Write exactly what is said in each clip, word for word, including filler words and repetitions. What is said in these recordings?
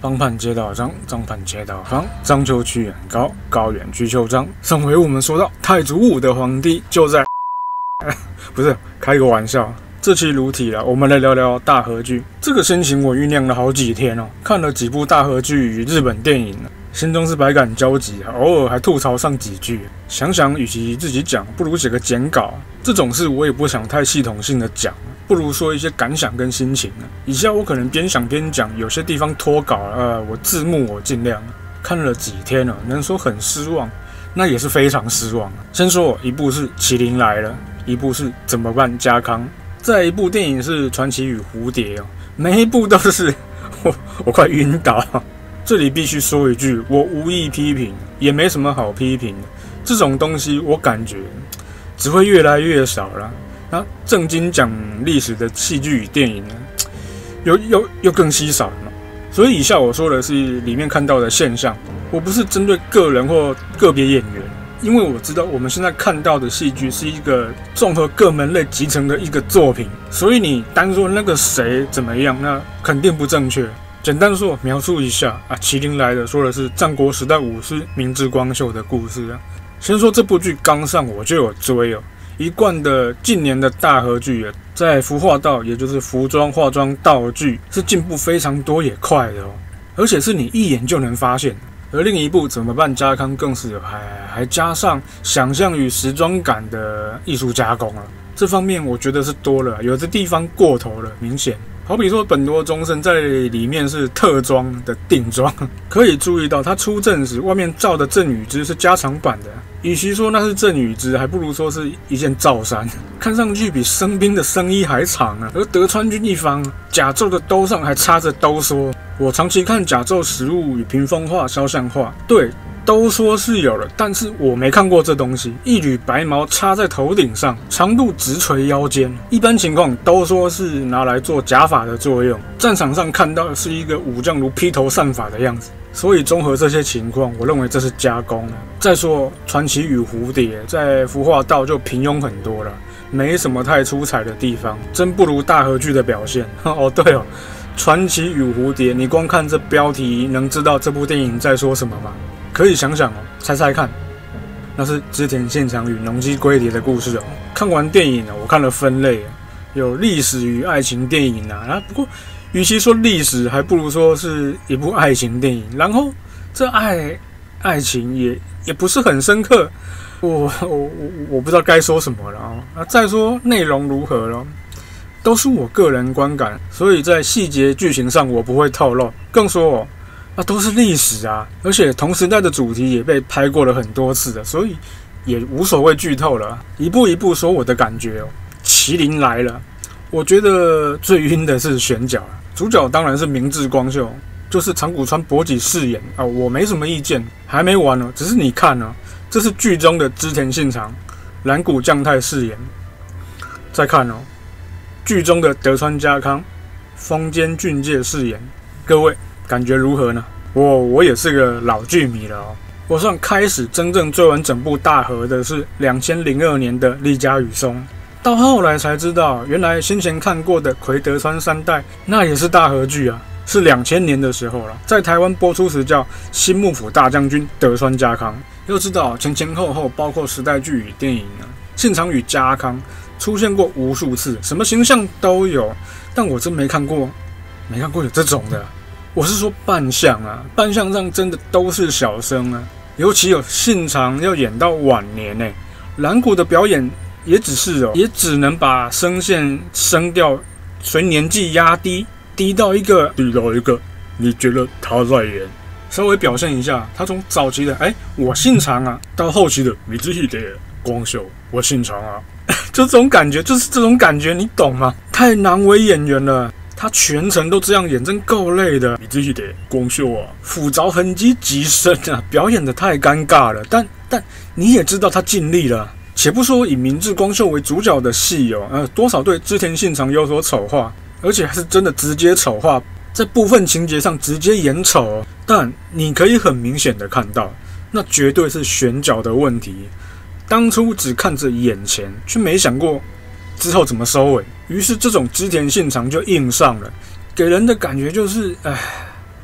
方畔街道章，章畔街道方，章丘区很高，高远居丘章。上回我们说到太祖武的皇帝就在，不是开个玩笑。这期如题了，我们来聊聊大河剧。这个心情我酝酿了好几天哦，看了几部大河剧与日本电影，心中是百感交集，偶尔还吐槽上几句。想想与其自己讲，不如写个简稿。这种事我也不想太系统性的讲，不如说一些感想跟心情。以下我可能边想边讲，有些地方脱稿，呃，我字幕我尽量。看了几天了，能说很失望，那也是非常失望。先说一部是《麒麟来了》，一部是《怎么办家康》。再一部电影是《传奇与蝴蝶》哦，每一部都是我我快晕倒。这里必须说一句，我无意批评，也没什么好批评的。这种东西我感觉只会越来越少了。那正经讲历史的戏剧与电影呢，又又又更稀少了。所以以下我说的是里面看到的现象，我不是针对个人或个别演员。因为我知道我们现在看到的戏剧是一个综合各门类集成的一个作品，所以你单说那个谁怎么样，那肯定不正确。简单说描述一下啊，麒麟来了说的是战国时代武士明智光秀的故事啊。先说这部剧刚上我就有追哦，一贯的近年的大河剧啊，在服化道，也就是服装化妆道具是进步非常多也快的哦，而且是你一眼就能发现。而另一部怎么办家康更是还还加上想象与时装感的艺术加工了，这方面我觉得是多了，有的地方过头了，明显。好比说本多忠胜在里面是特装的定妆，可以注意到他出阵时外面罩的阵雨织是加长版的，与其说那是阵雨织，还不如说是一件罩衫，看上去比生兵的生衣还长啊。而德川军一方甲胄的兜上还插着兜蓑，我长期看甲胄实物与屏风画、肖像画，对。兜蓑是有了，但是我没看过这东西。一缕白毛插在头顶上，长度直垂腰间。一般情况，兜蓑是拿来做假发的作用。战场上看到的是一个武将如披头散发的样子，所以综合这些情况，我认为这是加工了。再说《传奇与蝴蝶》在服化道就平庸很多了，没什么太出彩的地方，真不如大河剧的表现。哦，对哦，《传奇与蝴蝶》，你光看这标题，能知道这部电影在说什么吗？可以想想哦，猜猜看，那是织田信长与农机龟蝶的故事哦。看完电影呢，我看了分类，有历史与爱情电影啊。啊不过，与其说历史，还不如说是一部爱情电影。然后这爱爱情也也不是很深刻，我我我我不知道该说什么了啊。啊，再说内容如何了，都是我个人观感，所以在细节剧情上我不会透露。更说哦。那都是历史啊，而且同时代的主题也被拍过了很多次了，所以也无所谓剧透了。一步一步说我的感觉哦。麒麟来了，我觉得最晕的是选角，主角当然是明智光秀，就是长谷川博己饰演啊，我没什么意见。还没完呢，只是你看呢，这是剧中的织田信长，蓝谷将太饰演。再看哦，剧中的德川家康，丰间俊介饰演。各位。感觉如何呢？我我也是个老剧迷了哦。我算开始真正追完整部大河的是两千零二年的《丽家与松》，到后来才知道，原来先前看过的葵德川三代那也是大河剧啊，是两千年的时候了，在台湾播出时叫新幕府大将军德川家康。要知道前前后后包括时代剧与电影啊，信长与家康出现过无数次，什么形象都有，但我真没看过，没看过有这种的。我是说扮相啊，扮相上真的都是小生啊，尤其有信长要演到晚年呢、欸，蓝谷的表演也只是哦，也只能把声线声调随年纪压低，低到一个低到一个，你觉得他在演，稍微表现一下，他从早期的哎、欸、我信长啊，到后期的米之秀的光秀我信长啊，就这种感觉，就是这种感觉，你懂吗？太难为演员了。他全程都这样演，真够累的。你自己的光秀啊，斧凿痕迹极深啊，表演的太尴尬了。但但你也知道他尽力了。且不说以明智光秀为主角的戏哦，呃，多少对织田信长有所丑化，而且还是真的直接丑化，在部分情节上直接演丑哦。但你可以很明显的看到，那绝对是选角的问题。当初只看着眼前，却没想过之后怎么收尾，于是这种织田信长就硬上了，给人的感觉就是，哎，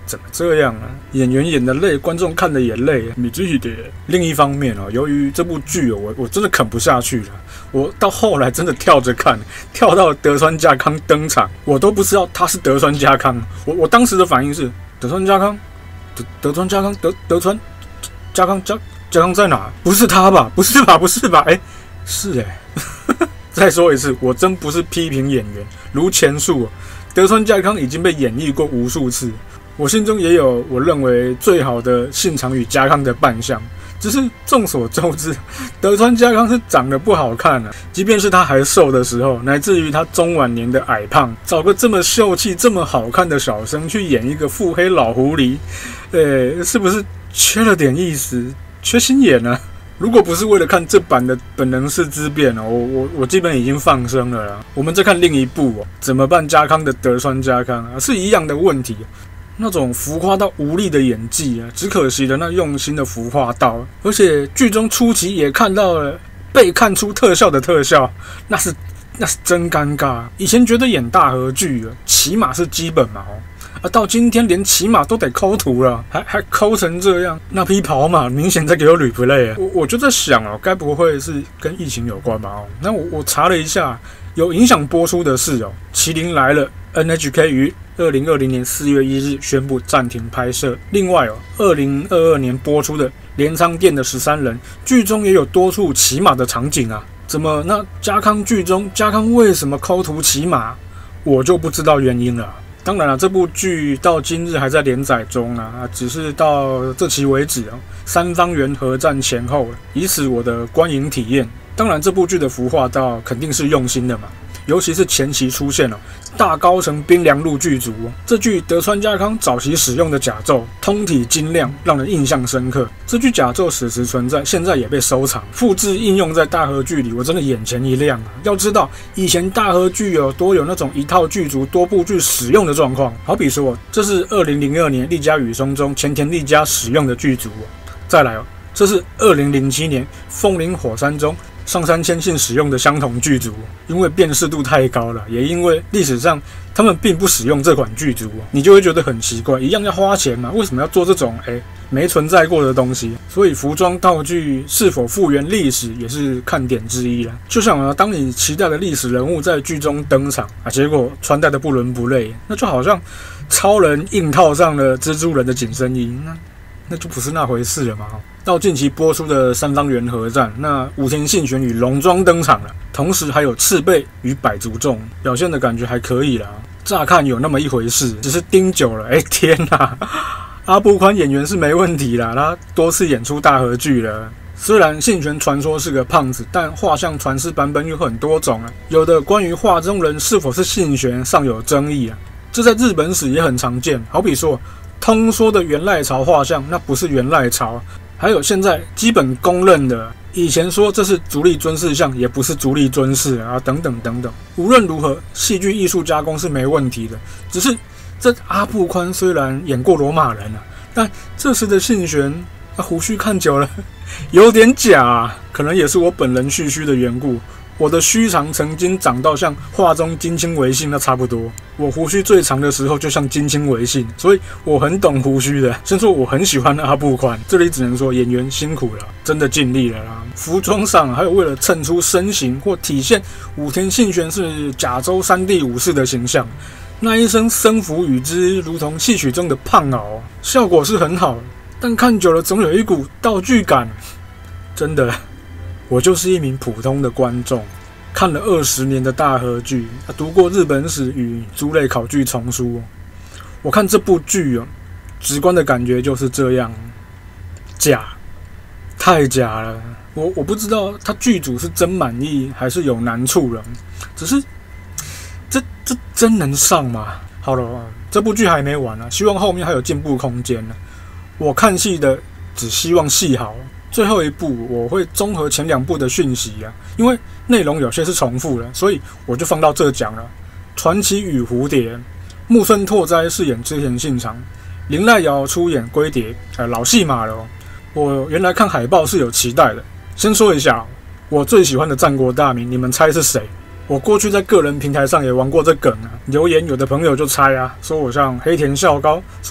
怎么这样啊？演员演的累，观众看的也累，你自己的。另一方面哦，由于这部剧哦，我我真的啃不下去了。我到后来真的跳着看，跳到德川家康登场，我都不知道他是德川家康。我我当时的反应是德川家康，德德川家康，德德川家康家家康在哪？不是他吧？不是吧？不是吧？哎、欸，是哎、欸。再说一次，我真不是批评演员，如前述，德川家康已经被演绎过无数次。我心中也有我认为最好的信长与家康的扮相，只是众所周知，德川家康是长得不好看啊。即便是他还瘦的时候，乃至于他中晚年的矮胖，找个这么秀气、这么好看的小生去演一个腹黑老狐狸，呃，是不是缺了点意思？缺心眼呢、啊？如果不是为了看这版的本能寺之变哦，我我我基本已经放生了啦。我们再看另一部哦，怎么办家康的德川家康啊，是一样的问题。那种浮夸到无力的演技啊，只可惜了那用心的浮夸到，而且剧中初期也看到了被看出特效的特效，那是那是真尴尬。以前觉得演大河剧啊，起码是基本嘛哦。啊，到今天连骑马都得抠图了，还还抠成这样，那匹跑马明显在给我 replay 啊！我我就在想哦，该不会是跟疫情有关吧？哦，那我我查了一下，有影响播出的是哦，《麒麟来了》N H K 于二零二零年四月一日宣布暂停拍摄。另外哦，二零二二年播出的《镰仓店的十三人》剧中也有多处骑马的场景啊。怎么那家康剧中家康为什么抠图骑马，我就不知道原因了。当然了，这部剧到今日还在连载中啊，只是到这期为止啊，三方原合战前后，以此我的观影体验。当然，这部剧的服化道肯定是用心的嘛，尤其是前期出现了大高城兵良录剧组，这具德川家康早期使用的甲胄，通体精亮，让人印象深刻。这具甲胄史实存在，现在也被收藏，复制应用在大河剧里，我真的眼前一亮啊！要知道，以前大河剧有多有那种一套剧组多部剧使用的状况，好比说，这是二零零二年《丽家雨松》中前田利家使用的剧组，再来哦，这是二零零七年《风林火山》中上杉谦信使用的相同剧组，因为辨识度太高了，也因为历史上他们并不使用这款剧组，你就会觉得很奇怪，一样要花钱嘛，为什么要做这种哎没存在过的东西？所以服装道具是否复原历史也是看点之一啦。就像啊，当你期待的历史人物在剧中登场啊，结果穿戴的不伦不类，那就好像超人硬套上了蜘蛛人的紧身衣，那那就不是那回事了嘛。到近期播出的三方原合战，那武田信玄与龙庄登场了，同时还有赤背与百足众，表现的感觉还可以啦。乍看有那么一回事，只是盯久了，哎天哪！阿部宽演员是没问题啦，他多次演出大河剧了。虽然信玄传说是个胖子，但画像传世版本有很多种啊，有的关于画中人是否是信玄尚有争议啊，这在日本史也很常见。好比说，通说的源赖朝画像，那不是源赖朝。还有现在基本公认的，以前说这是足利尊氏像，也不是足利尊氏啊，等等等等。无论如何，戏剧艺术加工是没问题的。只是这阿部宽虽然演过罗马人啊，但这时的信玄啊，胡须看久了有点假啊，可能也是我本人蓄须的缘故。我的须长曾经长到像画中金清维信那差不多，我胡须最长的时候就像金清维信，所以我很懂胡须的。先说我很喜欢阿部宽，这里只能说演员辛苦了，真的尽力了啦。服装上还有为了衬出身形或体现武田信玄是甲州三地武士的形象，那一身僧服与之如同戏曲中的胖袄，效果是很好，但看久了总有一股道具感，真的。我就是一名普通的观众，看了二十年的大河剧，读过日本史与诸类考据丛书。我看这部剧哦，直观的感觉就是这样，假，太假了。我我不知道他剧组是真满意还是有难处了，只是这这真能上吗？好了，这部剧还没完啊，希望后面还有进步空间呢。我看戏的只希望戏好。最后一部我会综合前两部的讯息啊，因为内容有些是重复的，所以我就放到这讲了。传奇与蝴蝶，木村拓哉饰演织田信长，林濑遥出演龟蝶，呃，老戏码了哦。我原来看海报是有期待的。先说一下，我最喜欢的战国大名，你们猜是谁？我过去在个人平台上也玩过这梗啊，留言有的朋友就猜啊，说我像黑田孝高，所以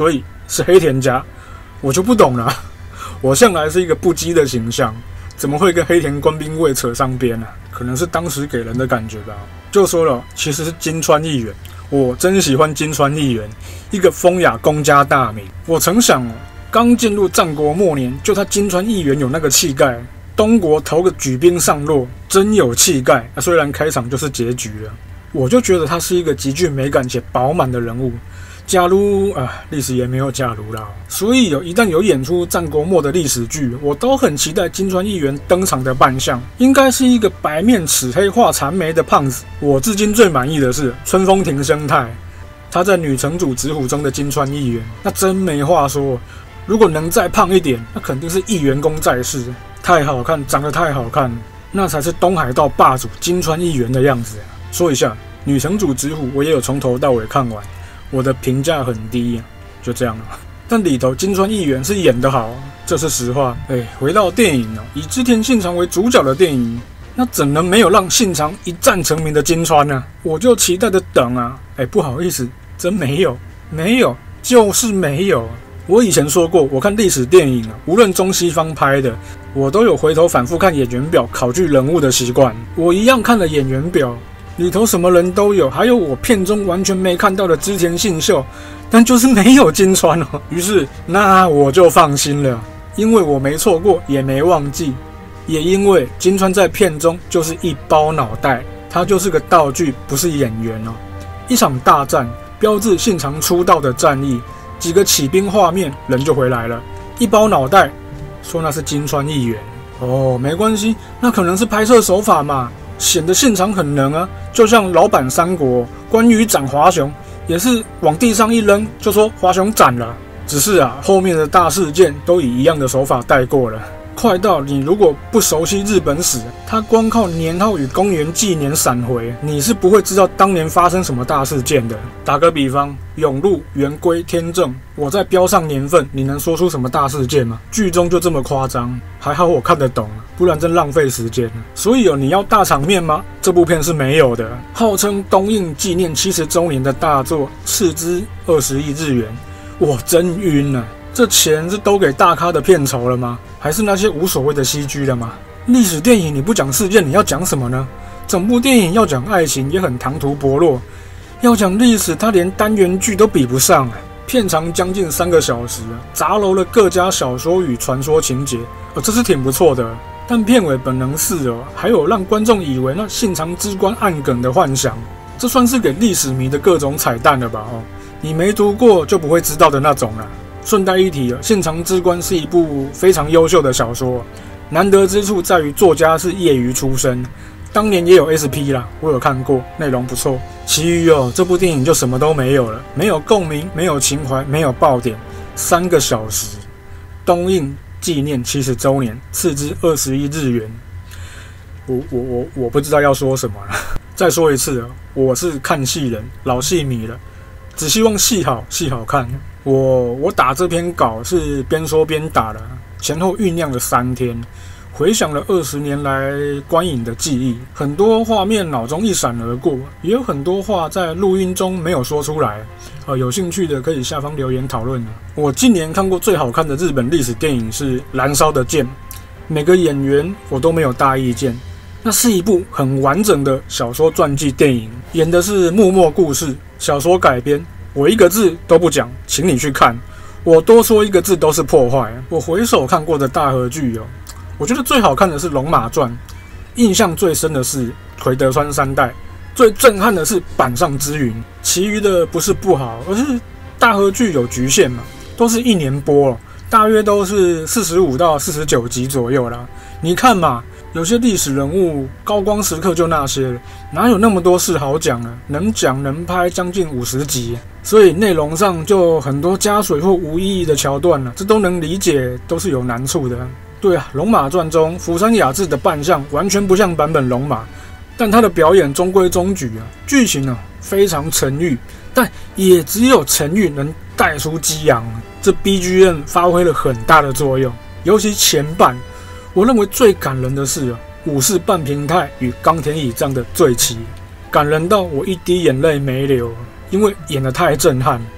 是黑田家，我就不懂了。我向来是一个不羁的形象，怎么会跟黑田官兵卫扯上边呢、啊？可能是当时给人的感觉吧。就说了，其实是金川议员，我真喜欢金川议员，一个风雅公家大名。我曾想哦，刚进入战国末年，就他金川议员有那个气概，东国头个举兵上洛，真有气概、啊。虽然开场就是结局了，我就觉得他是一个极具美感且饱满的人物。假如啊，历史也没有假如啦，所以有一旦有演出战国末的历史剧，我都很期待金川议员登场的扮相，应该是一个白面齿黑画残眉的胖子。我至今最满意的是春风亭生太，他在女城主直虎中的金川议员，那真没话说。如果能再胖一点，那肯定是议员公在世，太好看，长得太好看，那才是东海道霸主金川议员的样子、啊。说一下女城主直虎，我也有从头到尾看完。我的评价很低、啊，就这样了。但里头金川议员是演得好，这是实话。哎，回到电影哦，以织田信长为主角的电影，那怎能没有让信长一战成名的金川呢？我就期待的等啊。哎，不好意思，真没有，没有，就是没有。我以前说过，我看历史电影啊，无论中西方拍的，我都有回头反复看演员表，考据人物的习惯。我一样看了演员表。里头什么人都有，还有我片中完全没看到的织田信秀，但就是没有金川哦。于是那我就放心了，因为我没错过，也没忘记，也因为金川在片中就是一包脑袋，他就是个道具，不是演员哦。一场大战，标志信长出道的战役，几个起兵画面，人就回来了，一包脑袋，说那是金川议员哦，没关系，那可能是拍摄手法嘛。显得信长很能啊，就像老版三国关羽斩华雄，也是往地上一扔就说华雄斩了。只是啊，后面的大事件都以一样的手法带过了，快到你如果不熟悉日本史，他光靠年号与公元纪年闪回，你是不会知道当年发生什么大事件的。打个比方，永禄、元龟、天正，我再标上年份，你能说出什么大事件吗？剧中就这么夸张，还好我看得懂，不然真浪费时间。所以哦，你要大场面吗？这部片是没有的。号称东映纪念七十周年的大作，斥资二十亿日元，我真晕了。这钱是都给大咖的片酬了吗？还是那些无所谓的 C G 了吗？历史电影你不讲事件，你要讲什么呢？整部电影要讲爱情也很唐突薄弱，要讲历史，它连单元剧都比不上啊！片长将近三个小时，杂糅了各家小说与传说情节，哦，这是挺不错的。但片尾本能寺哦，还有让观众以为那信长之官暗梗的幻想，这算是给历史迷的各种彩蛋了吧？哦，你没读过就不会知道的那种啦。顺带一提，《信长之官》是一部非常优秀的小说，难得之处在于作家是业余出身，当年也有 S P 啦，我有看过，内容不错。其余哦，这部电影就什么都没有了，没有共鸣，没有情怀，没有爆点，三个小时，东映纪念七十周年，斥资二十亿日元，我我我我不知道要说什么了。再说一次，我是看戏人，老戏迷了，只希望戏好，戏好看。我我打这篇稿是边说边打的，前后酝酿了三天，回想了二十年来观影的记忆，很多画面脑中一闪而过，也有很多话在录音中没有说出来。呃，有兴趣的可以下方留言讨论。我近年看过最好看的日本历史电影是《燃烧的剑》，每个演员我都没有大意见。那是一部很完整的小说传记电影，演的是幕末故事，小说改编。我一个字都不讲，请你去看。我多说一个字都是破坏。我回首看过的大河剧哦，我觉得最好看的是《龙马传》，印象最深的是葵德川三代，最震撼的是板上之云。其余的不是不好，而是大河剧有局限嘛，都是一年播，大约都是四十五到四十九集左右啦。你看嘛，有些历史人物高光时刻就那些了，哪有那么多事好讲啊？能讲能拍将近五十集，所以内容上就很多加水或无意义的桥段了，这都能理解，都是有难处的。对啊，《龙马传》中福山雅治的扮相完全不像版本龙马，但他的表演中规中矩啊，剧情啊非常沉郁，但也只有沉郁能带出激昂，这 B G M 发挥了很大的作用，尤其前半。我认为最感人的是武士半平太与冈田以藏的醉骑，感人到我一滴眼泪没流，因为演得太震撼。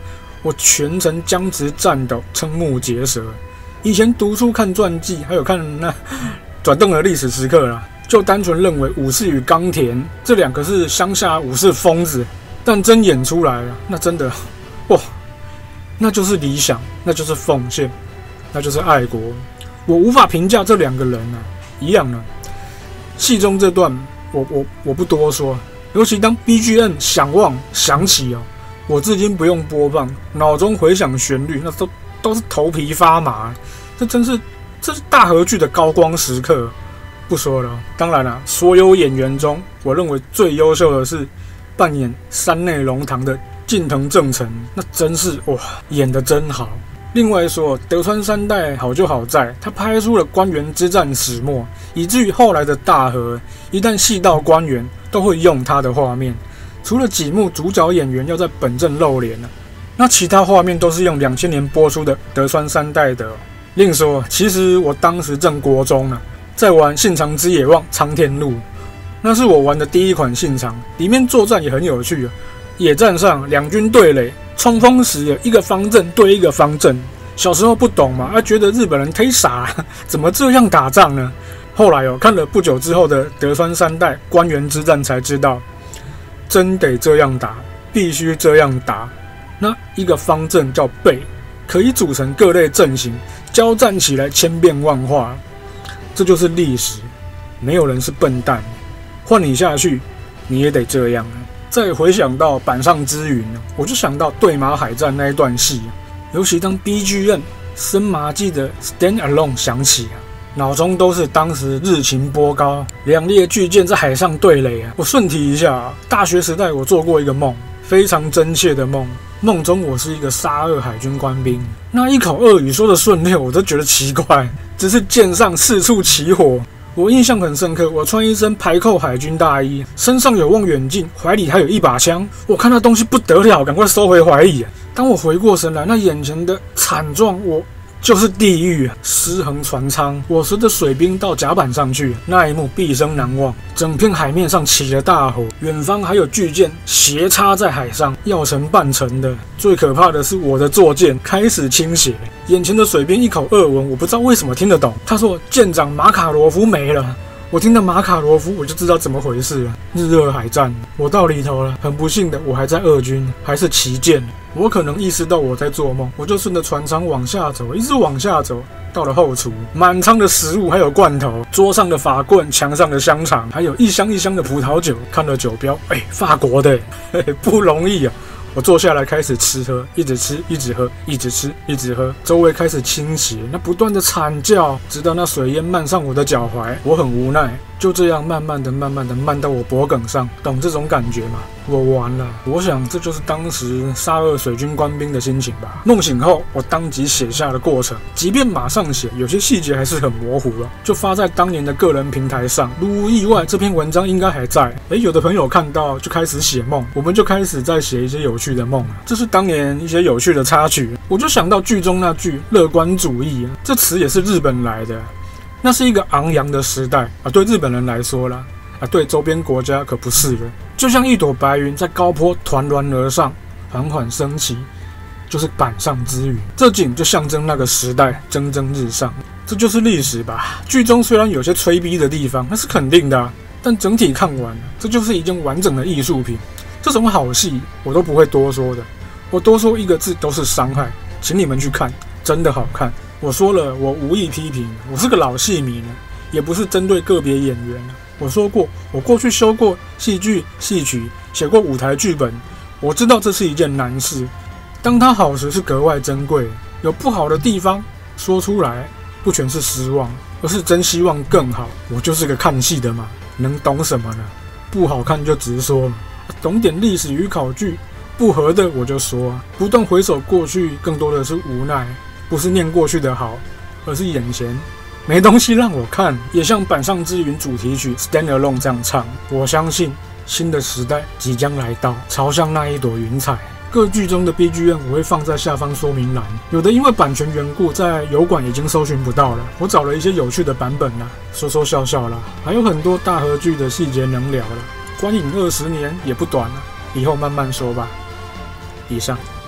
我全程僵直战斗，瞠目结舌。以前读书看传记，还有看那转动的历史时刻啦，就单纯认为武士与冈田这两个是乡下武士疯子，但真演出来了，那真的哇，那就是理想，那就是奉献，那就是爱国。我无法评价这两个人啊，一样呢。戏中这段，我我我不多说，尤其当 B G M 响望响起哦，我至今不用播放，脑中回响旋律，那都都是头皮发麻。这真是这是大河剧的高光时刻。不说了，当然了，所有演员中，我认为最优秀的是扮演山内龙堂的近藤正成，那真是哇，演得真好。另外说，德川三代好就好在，他拍出了关原之战始末，以至于后来的大河，一旦戏到关原，都会用他的画面。除了几幕主角演员要在本阵露脸了，那其他画面都是用两千年播出的德川三代的。另说，其实我当时正国中呢，在玩信长之野望苍天路，那是我玩的第一款信长，里面作战也很有趣啊。野战上两军对垒，冲锋时一个方阵对一个方阵。小时候不懂嘛，啊觉得日本人忒傻了，怎么这样打仗呢？后来哦，看了不久之后的德川三代关原之战才知道，真得这样打，必须这样打。那一个方阵叫备，可以组成各类阵型，交战起来千变万化。这就是历史，没有人是笨蛋，换你下去，你也得这样。再回想到板上之云，我就想到对马海战那一段戏，尤其当 B G M 森麻纪的 Stand Alone 响起，脑中都是当时日情波高，两列巨舰在海上对垒啊。我顺提一下，大学时代我做过一个梦，非常真切的梦。梦中我是一个沙俄海军官兵，那一口俄语说的顺溜，我都觉得奇怪，只是舰上四处起火。我印象很深刻，我穿一身排扣海军大衣，身上有望远镜，怀里还有一把枪。我看那东西不得了，赶快收回怀里。当我回过神来，那眼前的惨状，我就是地狱啊！失衡船舱，我随着水兵到甲板上去，那一幕毕生难忘。整片海面上起了大火，远方还有巨舰斜插在海上，要沉半沉的。最可怕的是，我的坐舰开始倾斜，眼前的水兵一口俄文，我不知道为什么听得懂。他说：“舰长马卡罗夫没了。”我听到马卡罗夫，我就知道怎么回事了。日俄海战，我到里头了。很不幸的，我还在俄军，还是旗舰。我可能意识到我在做梦，我就顺着船舱往下走，一直往下走，到了后厨，满舱的食物还有罐头，桌上的法棍，墙上的香肠，还有一箱一箱的葡萄酒。看了酒标，哎、欸，法国的，嘿嘿，不容易啊。我坐下来开始吃喝，一直吃，一直喝，一直吃，一直喝。周围开始倾斜，那不断的惨叫，直到那水烟漫上我的脚踝。我很无奈，就这样慢慢的、慢慢的漫到我脖颈上。懂这种感觉吗？我完了。我想这就是当时沙俄水军官兵的心情吧。梦醒后，我当即写下了过程，即便马上写，有些细节还是很模糊了，就发在当年的个人平台上。如无意外，这篇文章应该还在。诶，有的朋友看到就开始写梦，我们就开始在写一些有趣的梦了。这是当年一些有趣的插曲，我就想到剧中那句乐观主义，这词也是日本来的。那是一个昂扬的时代啊，对日本人来说啦，啊，对周边国家可不是了。就像一朵白云在高坡团峦而上，缓缓升起，就是板上之云。这景就象征那个时代蒸蒸日上，这就是历史吧。剧中虽然有些催逼的地方，那是肯定的啊，但整体看完，这就是一件完整的艺术品。这种好戏我都不会多说的，我多说一个字都是伤害，请你们去看，真的好看。我说了，我无意批评，我是个老戏迷呢，也不是针对个别演员。我说过，我过去修过戏剧、戏曲，写过舞台剧本，我知道这是一件难事。当它好时是格外珍贵，有不好的地方说出来，不全是失望，而是真希望更好。我就是个看戏的嘛，能懂什么呢？不好看就直说嘛，懂点历史与考据，不合的我就说啊。不断回首过去，更多的是无奈。不是念过去的好，而是眼前没东西让我看。也像板上之云主题曲 Stand Alone 这样唱，我相信新的时代即将来到，朝向那一朵云彩。各剧中的 B G M 我会放在下方说明栏，有的因为版权缘故在油管已经搜寻不到了，我找了一些有趣的版本啦，说说笑笑啦，还有很多大河剧的细节能聊了。观影二十年也不短了，以后慢慢说吧。以上。